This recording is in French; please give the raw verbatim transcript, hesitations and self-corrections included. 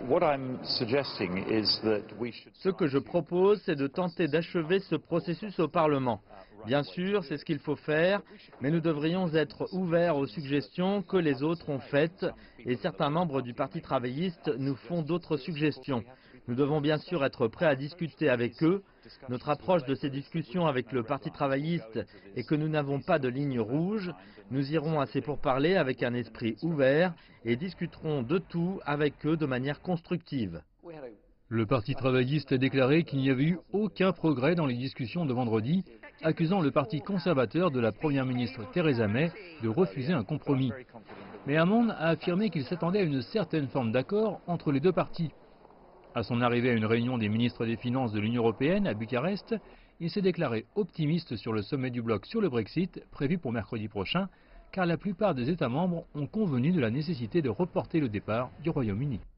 Ce que je propose, c'est de tenter d'achever ce processus au Parlement. Bien sûr, c'est ce qu'il faut faire, mais nous devrions être ouverts aux suggestions que les autres ont faites, et certains membres du Parti travailliste nous font d'autres suggestions. Nous devons bien sûr être prêts à discuter avec eux. Notre approche de ces discussions avec le Parti travailliste est que nous n'avons pas de ligne rouge. Nous irons à ces pourparlers avec un esprit ouvert et discuterons de tout avec eux de manière constructive. Le Parti travailliste a déclaré qu'il n'y avait eu aucun progrès dans les discussions de vendredi, accusant le Parti conservateur de la Première ministre Theresa May de refuser un compromis. Mais Hammond a affirmé qu'il s'attendait à une certaine forme d'accord entre les deux partis. À son arrivée à une réunion des ministres des Finances de l'Union européenne à Bucarest, il s'est déclaré optimiste sur le sommet du bloc sur le Brexit, prévu pour mercredi prochain, car la plupart des États membres ont convenu de la nécessité de reporter le départ du Royaume-Uni.